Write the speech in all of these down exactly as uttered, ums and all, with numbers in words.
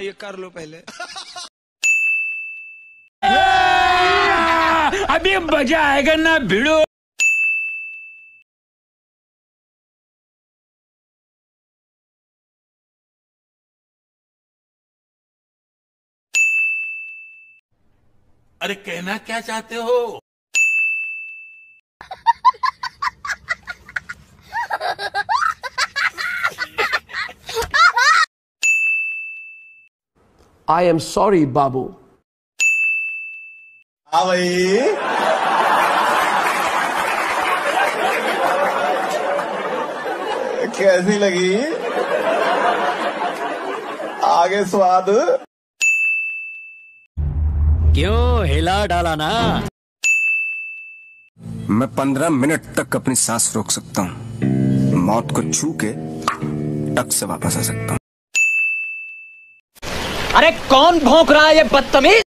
ये कर लो पहले। अभी मजा आएगा ना भिड़ो। अरे कहना क्या चाहते हो? I am sorry, बाबू। हाँ भाई, कैसी लगी? आगे स्वाद? क्यों हिला डाला ना? मैं पंद्रह मिनट तक अपनी सांस रोक सकता हूँ। मौत को छू के टक से वापस आ सकता हूँ। अरे कौन भौंक रहा है ये बदतमीज?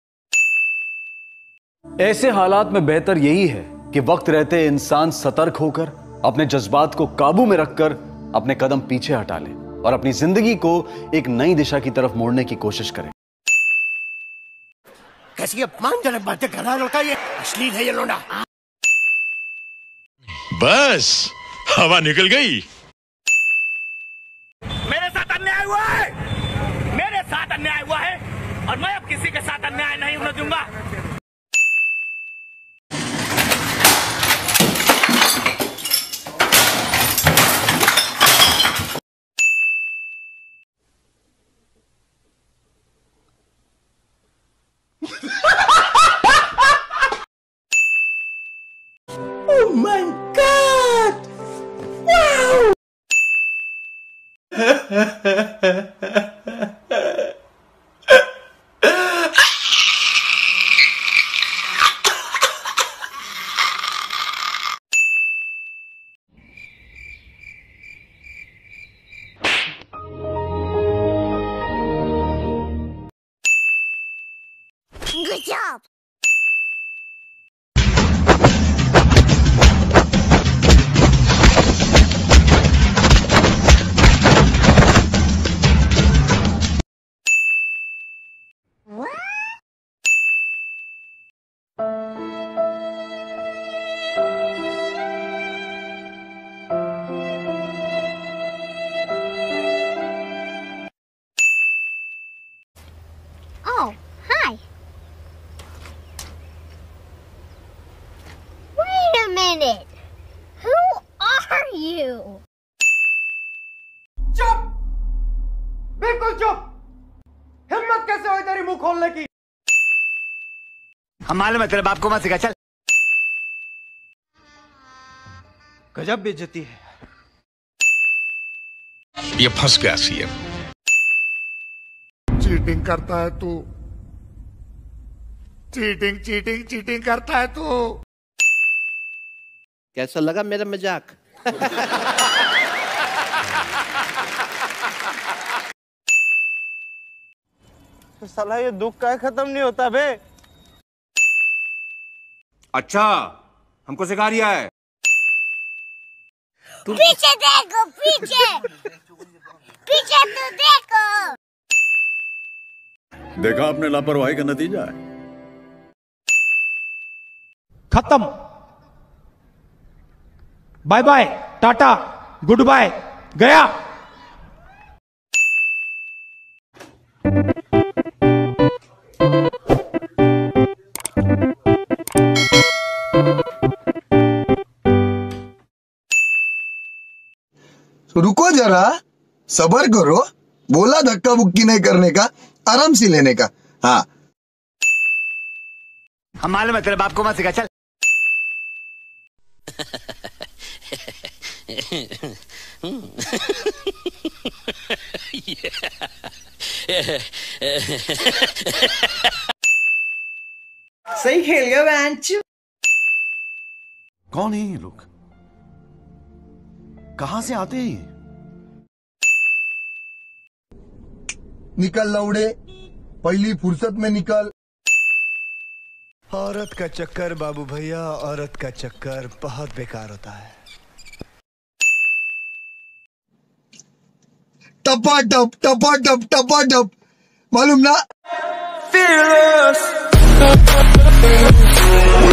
ऐसे हालात में बेहतर यही है कि वक्त रहते इंसान सतर्क होकर अपने जज्बात को काबू में रखकर अपने कदम पीछे हटा ले और अपनी जिंदगी को एक नई दिशा की तरफ मोड़ने की कोशिश करे। कैसी अपमानजनक बातें कर रहा है लड़का, ये अश्लील है ये लोंडा। बस हवा निकल गई। मेरे साथ अन्याय हुआ है, मेरे साथ अन्याय हुआ है और मैं अब किसी के साथ अन्याय नहीं होने दूंगा। Oh my God! Wow! Good job! Oh, hi. Wait a minute. Who are you? चुप! बिल्कुल चुप! हिम्मत कैसे हुई तेरी मुंह खोलने की? हम मालूम है तेरे बाप को मत सिखा, चल। गजब बेइज्जती है। ये फंस गया सीएम। चीटिंग करता है तू, चीटिंग चीटिंग चीटिंग करता है तू। कैसा लगा मेरा मजाक? साला ये दुख का खत्म नहीं होता बे। अच्छा, हमको सिखा रिया है। पीछे देखो, पीछे पीछे तो देखो। देखा आपने लापरवाही का नतीजा है। खत्म। Bye bye, tata, good bye, गया। रुको जरा, सबर करो। बोला धक्का बुक्की नहीं करने का, आराम से लेने का। हाँ, हम मालूम है तेरे बाप को मत सिखा, चल। सही खेल गया बेंच। कौन है ये लोग? कहां से आते हैं ये? निकल लौड़े, पहली फुर्सत में निकल। औरत का चक्कर बाबू भैया, औरत का चक्कर बहुत बेकार होता है। टपा टप टपा टप टपा टप, मालूम ना?